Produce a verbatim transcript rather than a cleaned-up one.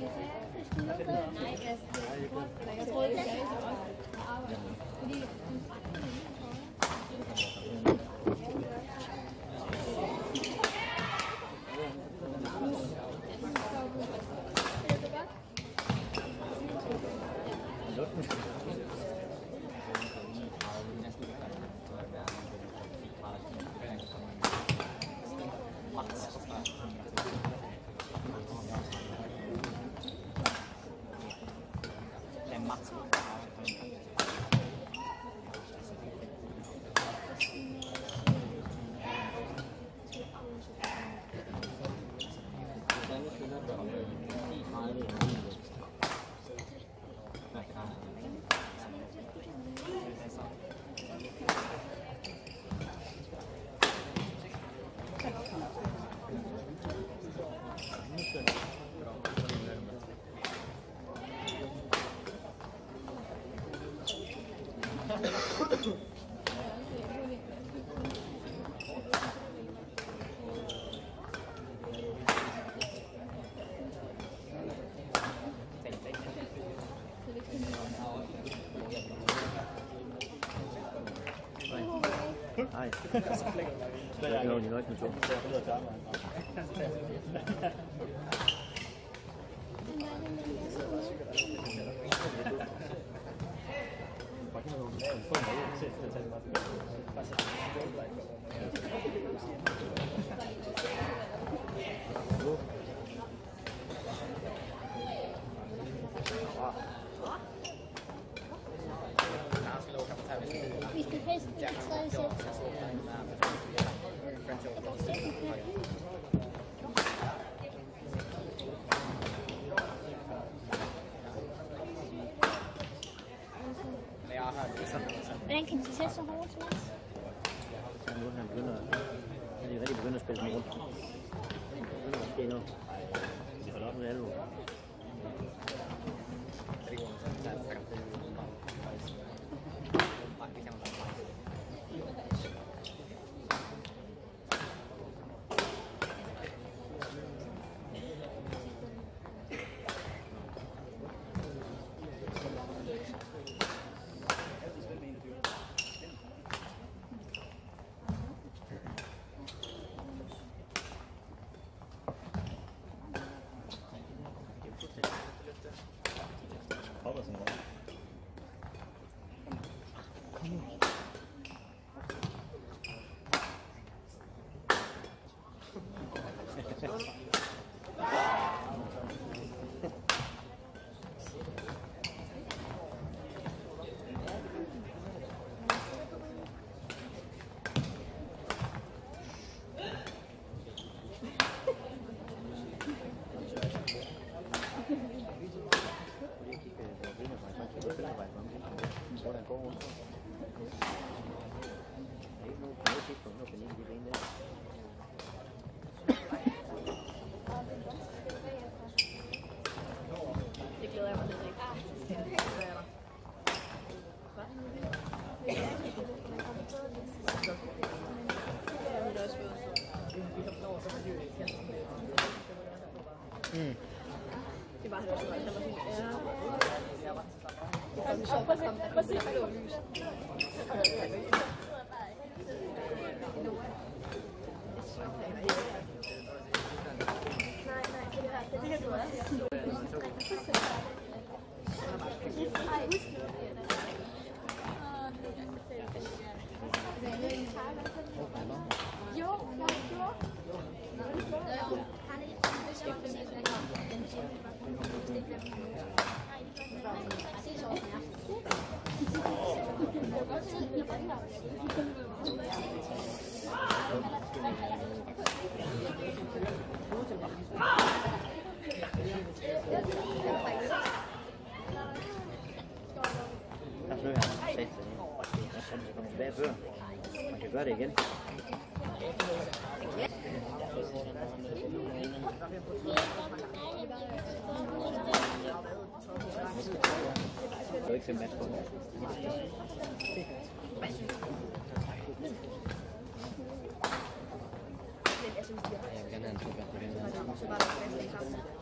Jeg troede, det er også arbejde. Fordi Nej. Det er jo de nøjes med to. Hvordan kan de tage så hårdt til os? Ja, nu er han begynder, han er rigtig begyndt at spille med rundt. Det begynder at ske noget. De holder op med alvor. Mm. Det var han også, han var sådan, ja. Det var så, prøv at se, det var lys. Nej, nej, det her, det her, du også. Ej, husk nu. Jo, jeg gjorde. Der snører han sæt sig ned. Så kommer tilbage før. Man kan gøre det igen. Det er ikke fem match på det. Jeg vil gerne have en to på den her.